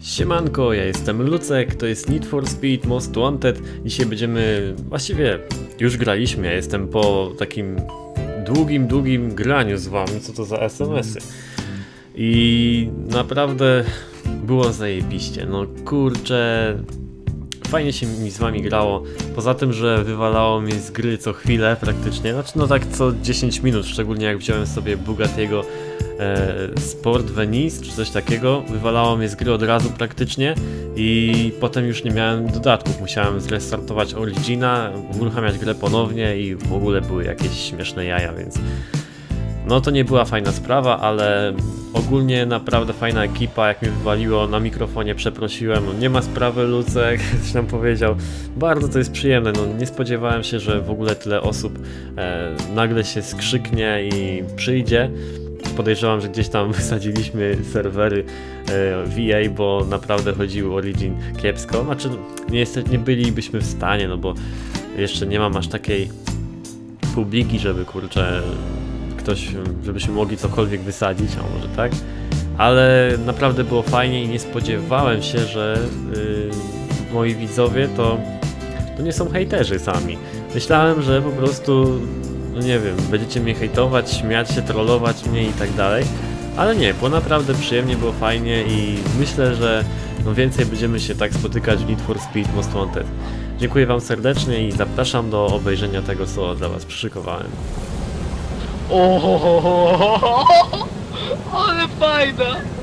Siemanko, ja jestem Lucek, to jest Need for Speed Most Wanted. Dzisiaj będziemy, właściwie już graliśmy, ja jestem po takim długim graniu z wami, co to za SMS-y. I naprawdę było zajebiście, no kurczę, fajnie się mi z wami grało. Poza tym, że wywalało mnie z gry co chwilę praktycznie, znaczy no tak co 10 minut, szczególnie jak wziąłem sobie Bugatiego Sport Venice czy coś takiego, wywalało mnie z gry od razu praktycznie i potem już nie miałem dodatków, musiałem zrestartować Origina, uruchamiać grę ponownie i w ogóle były jakieś śmieszne jaja, więc no to nie była fajna sprawa, ale ogólnie naprawdę fajna ekipa. Jak mnie wywaliło na mikrofonie, przeprosiłem, no nie ma sprawy, Lucek, coś tam powiedział, bardzo to jest przyjemne, no nie spodziewałem się, że w ogóle tyle osób nagle się skrzyknie i przyjdzie. Podejrzewam, że gdzieś tam wysadziliśmy serwery VA, bo naprawdę chodził Origin kiepsko. Znaczy nie bylibyśmy w stanie, no bo jeszcze nie mam aż takiej publiki, żeby kurczę żebyśmy mogli cokolwiek wysadzić, a może tak. Ale naprawdę było fajnie i nie spodziewałem się, że moi widzowie to nie są hejterzy sami. Myślałem, że po prostu no nie wiem, będziecie mnie hejtować, śmiać się, trollować mnie i tak dalej, ale nie, było naprawdę przyjemnie, było fajnie i myślę, że no więcej będziemy się tak spotykać w Need for Speed Most Wanted. Dziękuję wam serdecznie i zapraszam do obejrzenia tego, co dla was przyszykowałem. Ohohoho, ale fajna!